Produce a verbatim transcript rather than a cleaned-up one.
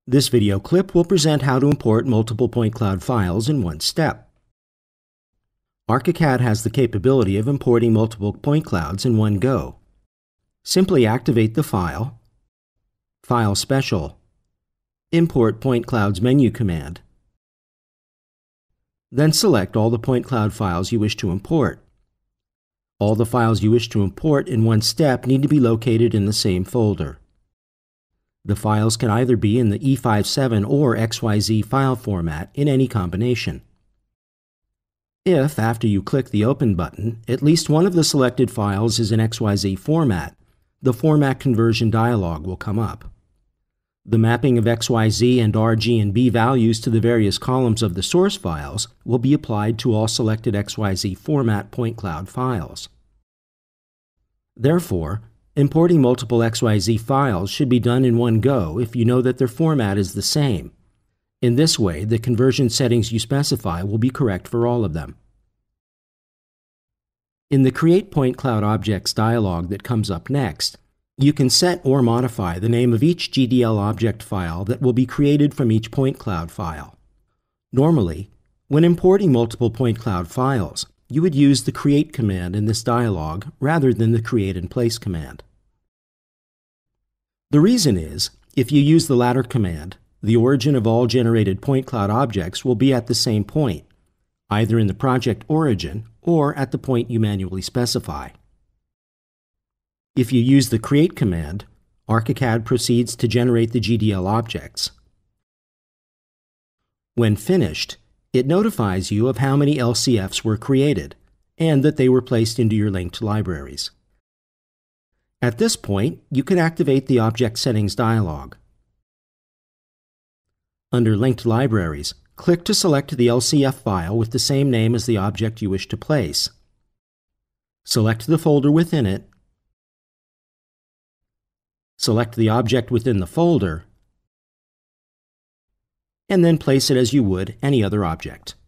This video clip will present how to import multiple point cloud files in one step. ARCHICAD has the capability of importing multiple point clouds in one go. Simply activate the File, File Special, Import Point Clouds menu command. Then select all the point cloud files you wish to import. All the files you wish to import in one step need to be located in the same folder. The files can either be in the E fifty-seven or X Y Z file format in any combination. If, after you click the Open button, at least one of the selected files is in X Y Z format, the Format Conversion dialog will come up. The mapping of X Y Z and R G and B values to the various columns of the source files will be applied to all selected X Y Z format point cloud files. Therefore, importing multiple X Y Z files should be done in one go if you know that their format is the same. In this way, the conversion settings you specify will be correct for all of them. In the Create Point Cloud Objects dialog that comes up next, you can set or modify the name of each G D L object file that will be created from each point cloud file. Normally, when importing multiple point cloud files, you would use the Create command in this dialog rather than the Create and Place command. The reason is, if you use the latter command, the origin of all generated point cloud objects will be at the same point, either in the project origin or at the point you manually specify. If you use the Create command, ARCHICAD proceeds to generate the G D L objects. When finished, it notifies you of how many L C Fs were created and that they were placed into your linked libraries. At this point, you can activate the Object Settings dialog. Under Linked Libraries, click to select the L C F file with the same name as the object you wish to place. Select the folder within it, select the object within the folder, and then place it as you would any other object.